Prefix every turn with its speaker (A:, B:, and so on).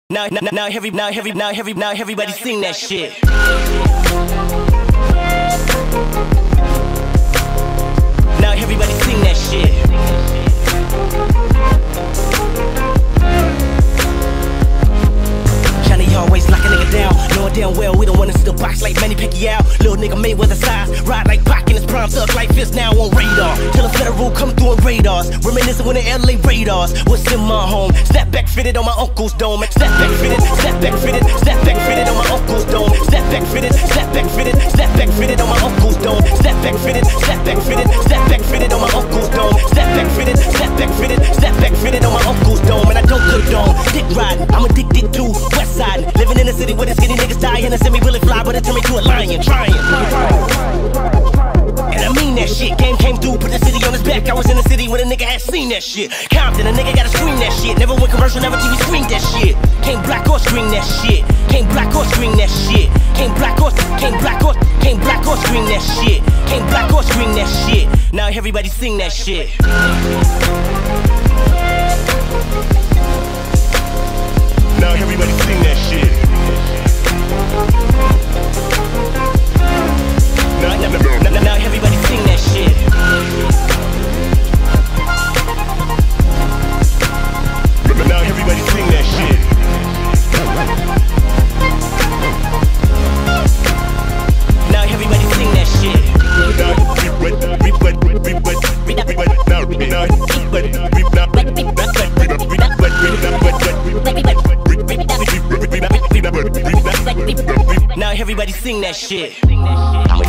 A: Now everybody sing that shit. Now everybody sing that shit. Johnny always lock a nigga down, knowing damn well we don't want to see the box like Manny Pacquiao. Little nigga Mayweather size, ride like Pac in his prime, thug like Fist now on radar. Till the federal come through on radars, reminiscing when the LA radars was in my home. Snapback fitted on my uncle's dome. Snapback fitted, snapback fitted, snapback fitted on my uncle's dome. Snapback fitted, snapback fitted, snapback fitted on my uncle's dome. Snapback fitted, snapback fitted, snapback fitted on my uncle's dome. Snapback fitted, snapback fitted, snapback fitted on my uncle's dome. And I don't condone dick riding, I'm addicted to West Side. Living in a city where the skinny niggas die and a semi-bullet fly, but it turned me to a lion, trying. And I mean that shit. Game came through, put the city on his back. I was in the city when a nigga had seen that shit. Compton, a nigga gotta scream that shit. Never went commercial, never TV screen that shit. Can't black or screen that shit. Can't black or screen that shit. Can't black or screen that shit. Can't black or screen that shit. Now everybody sing that shit. Now everybody sing that shit. Now everybody sing that shit. Now everybody sing that shit. Now everybody sing that shit. Now everybody sing that shit.